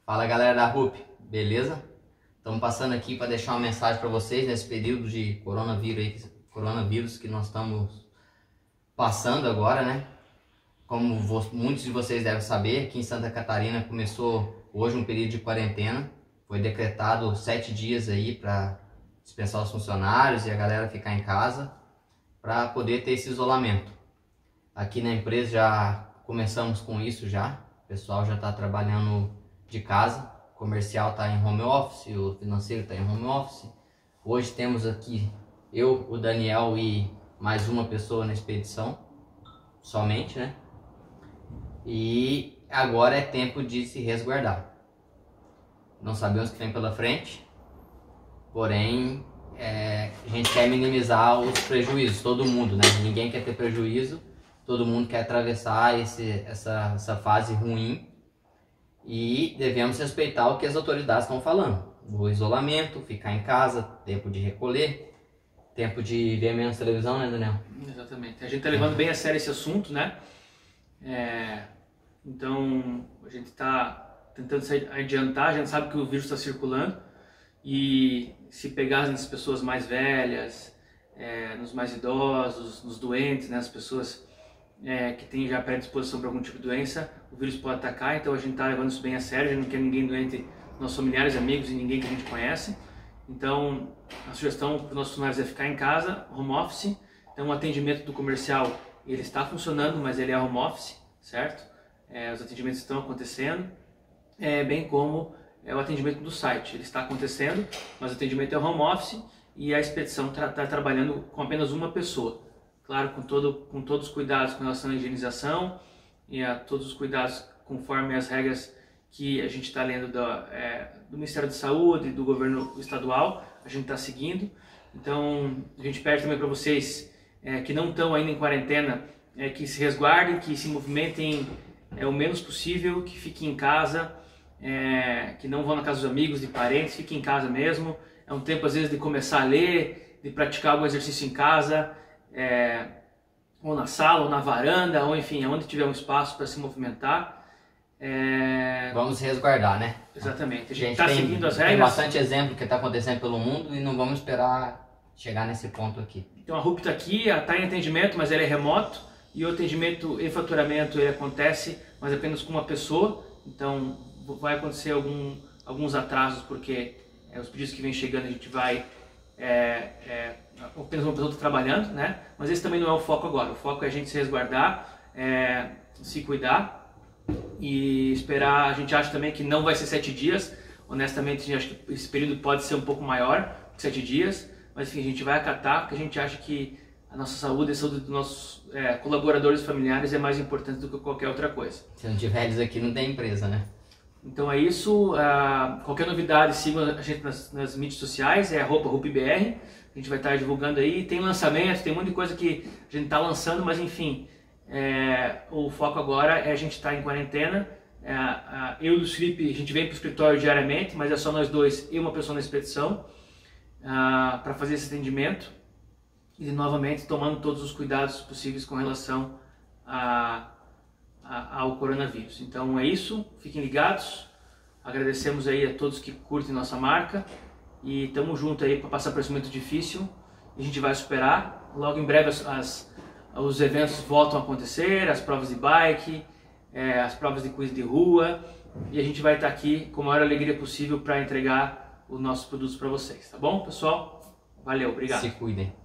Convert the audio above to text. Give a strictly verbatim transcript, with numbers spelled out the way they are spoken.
Fala galera da R U P, beleza? Estamos passando aqui para deixar uma mensagem para vocês nesse período de coronavírus, aí, coronavírus que nós estamos passando agora, né? Como muitos de vocês devem saber, aqui em Santa Catarina começou hoje um período de quarentena. Foi decretado sete dias aí para dispensar os funcionários e a galera ficar em casa para poder ter esse isolamento. Aqui na empresa já começamos com isso já. O pessoal já está trabalhando de casa, o comercial está em home office, o financeiro está em home office. Hoje temos aqui eu, o Daniel e mais uma pessoa na expedição, somente, né? E agora é tempo de se resguardar. Não sabemos o que vem pela frente, porém é, a gente quer minimizar os prejuízos, todo mundo, né? Ninguém quer ter prejuízo, todo mundo quer atravessar esse, essa, essa fase ruim. E devemos respeitar o que as autoridades estão falando. O isolamento, ficar em casa, tempo de recolher, tempo de ver menos televisão, né, Daniel? Exatamente. A gente está levando bem a sério esse assunto, né? É, então, a gente está tentando se adiantar, a gente sabe que o vírus está circulando e se pegar nas pessoas mais velhas, é, nos mais idosos, nos doentes, né, as pessoas É, que tem já predisposição para algum tipo de doença, o vírus pode atacar, então a gente está levando isso bem a sério, a gente não quer ninguém doente, nossos familiares, amigos e ninguém que a gente conhece. Então a sugestão para os nossos funcionários é ficar em casa, home office. Então o atendimento do comercial ele está funcionando, mas ele é home office, certo? É, os atendimentos estão acontecendo, é, bem como é, o atendimento do site, ele está acontecendo, mas o atendimento é home office e a expedição está tá trabalhando com apenas uma pessoa. Claro, com, todo, com todos os cuidados com relação à higienização e a todos os cuidados conforme as regras que a gente está lendo do, é, do Ministério da Saúde e do governo estadual, a gente está seguindo. Então, a gente pede também para vocês é, que não estão ainda em quarentena, é, que se resguardem, que se movimentem é, o menos possível, que fiquem em casa, é, que não vão na casa dos amigos, de parentes, fiquem em casa mesmo. É um tempo, às vezes, de começar a ler, de praticar algum exercício em casa, É, ou na sala, ou na varanda, ou enfim, onde tiver um espaço para se movimentar. É... Vamos resguardar, né? Exatamente. A gente está seguindo as regras. Tem bastante exemplo que está acontecendo pelo mundo e não vamos esperar chegar nesse ponto aqui. Então a R U P está aqui, está em atendimento, mas ele é remoto. E o atendimento e faturamento ele acontece, mas apenas com uma pessoa. Então vai acontecer algum, alguns atrasos, porque é, os pedidos que vêm chegando a gente vai... É, é, apenas uma pessoa está trabalhando, né? Mas esse também não é o foco agora. O foco é a gente se resguardar, é, se cuidar e esperar. A gente acha também que não vai ser sete dias. Honestamente, a gente acha que esse período pode ser um pouco maior que sete dias. Mas enfim, a gente vai acatar, porque a gente acha que a nossa saúde e a saúde dos nossos é, colaboradores familiares é mais importante do que qualquer outra coisa. Se não tiver eles aqui, não tem empresa, né? Então é isso, uh, qualquer novidade sigam a gente nas, nas mídias sociais, é arroba R U P B R, a gente vai estar divulgando aí, tem lançamento, tem um monte de coisa que a gente está lançando, mas enfim, é, o foco agora é a gente estar em quarentena, é, a, eu e o Felipe, a gente vem para o escritório diariamente, mas é só nós dois e uma pessoa na expedição, uh, para fazer esse atendimento e novamente tomando todos os cuidados possíveis com relação a ao coronavírus. Então é isso, fiquem ligados, agradecemos aí a todos que curtem nossa marca e estamos juntos aí para passar por esse momento difícil, a gente vai superar, logo em breve as, as, os eventos voltam a acontecer, as provas de bike, é, as provas de quiz de rua e a gente vai estar aqui com a maior alegria possível para entregar os nossos produtos para vocês, tá bom pessoal? Valeu, obrigado. Se cuidem.